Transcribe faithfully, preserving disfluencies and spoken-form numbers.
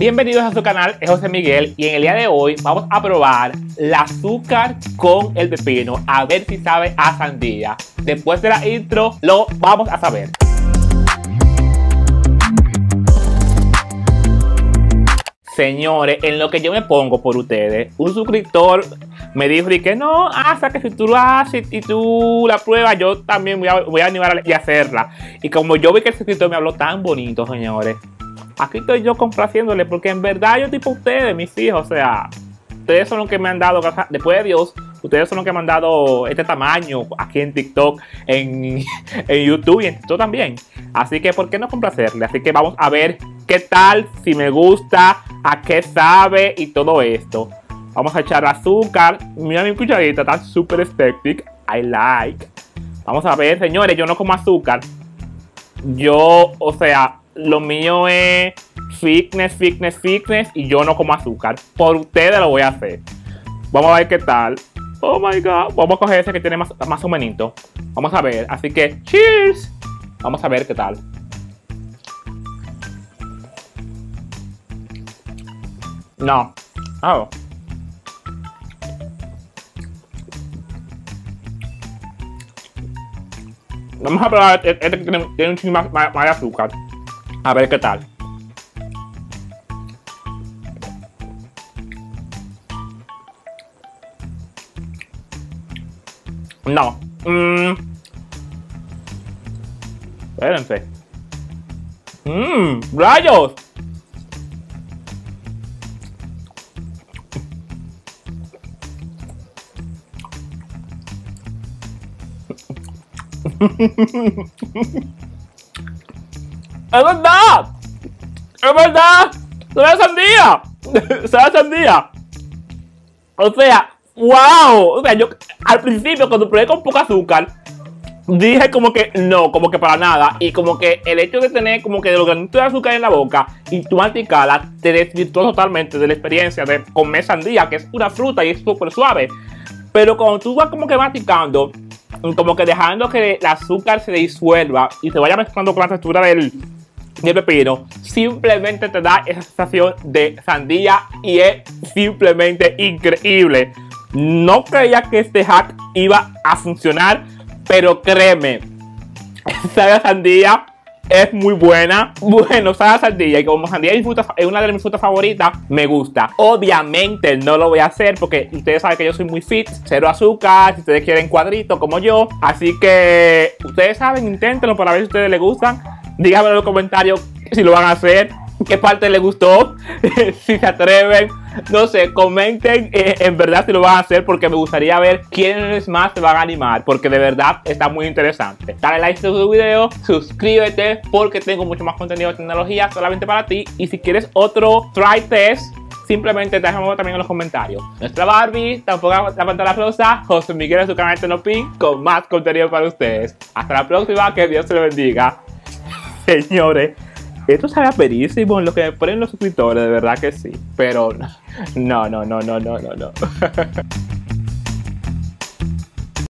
Bienvenidos a su canal, es José Miguel y en el día de hoy vamos a probar el azúcar con el pepino a ver si sabe a sandía. Después de la intro lo vamos a saber. Señores, en lo que yo me pongo por ustedes, un suscriptor me dijo que no, hasta que si tú lo haces y tú la pruebas, yo también voy a, voy a animar y hacerla. Y como yo vi que el suscriptor me habló tan bonito, señores, aquí estoy yo complaciéndole, porque en verdad yo tipo ustedes, mis hijos, o sea, ustedes son los que me han dado, después de Dios, ustedes son los que me han dado este tamaño aquí en TikTok, en, en YouTube y en TikTok también. Así que, ¿por qué no complacerle? Así que vamos a ver qué tal, si me gusta, a qué sabe y todo esto. Vamos a echar azúcar. Mira mi cucharita, está súper estética. I like. Vamos a ver, señores, yo no como azúcar. Yo, o sea, lo mío es fitness, fitness, fitness y yo no como azúcar. Por ustedes lo voy a hacer. Vamos a ver qué tal. Oh my god. Vamos a coger ese que tiene más, más o menos. Vamos a ver. Así que, cheers. Vamos a ver qué tal. No. Oh. Vamos a probar este que tiene, tiene un chingo más, más, más de azúcar. A ver qué tal. No. Mmm. Espérense. Mmm. ¡Rayos! ¡Es verdad! ¡Es verdad! ¡Sabe a sandía! ¡Sabe a sandía! O sea, ¡wow! O sea, yo al principio cuando probé con poco azúcar dije como que no, como que para nada. Y como que el hecho de tener como que los granitos de azúcar en la boca y tu masticarla te desvirtuó totalmente de la experiencia de comer sandía, que es una fruta y es súper suave. Pero cuando tú vas como que masticando, como que dejando que el azúcar se disuelva y se vaya mezclando con la textura del, del pepino, simplemente te da esa sensación de sandía y es simplemente increíble. No creía que este hack iba a funcionar, pero créeme, esa sandía es muy buena. Bueno, sabe a sandía y como sandía es, fruta, es una de mis frutas favoritas, me gusta. Obviamente no lo voy a hacer porque ustedes saben que yo soy muy fit, cero azúcar, si ustedes quieren cuadrito como yo. Así que ustedes saben, inténtenlo para ver si a ustedes les gustan. Díganme en los comentarios si lo van a hacer, qué parte les gustó, si se atreven. No sé, comenten eh, en verdad si lo van a hacer, porque me gustaría ver quiénes más se van a animar, porque de verdad está muy interesante. Dale like a este video, suscríbete porque tengo mucho más contenido de tecnología solamente para ti. Y si quieres otro try test, simplemente déjame también en los comentarios. Nuestra Barbie, tampoco la pantalla rosa, José Miguel en su canal Tenopin con más contenido para ustedes. Hasta la próxima, que Dios se lo bendiga. Señores, esto sabe perísimo en lo que me ponen los suscriptores, de verdad que sí. Pero no, no, no, no, no, no, no.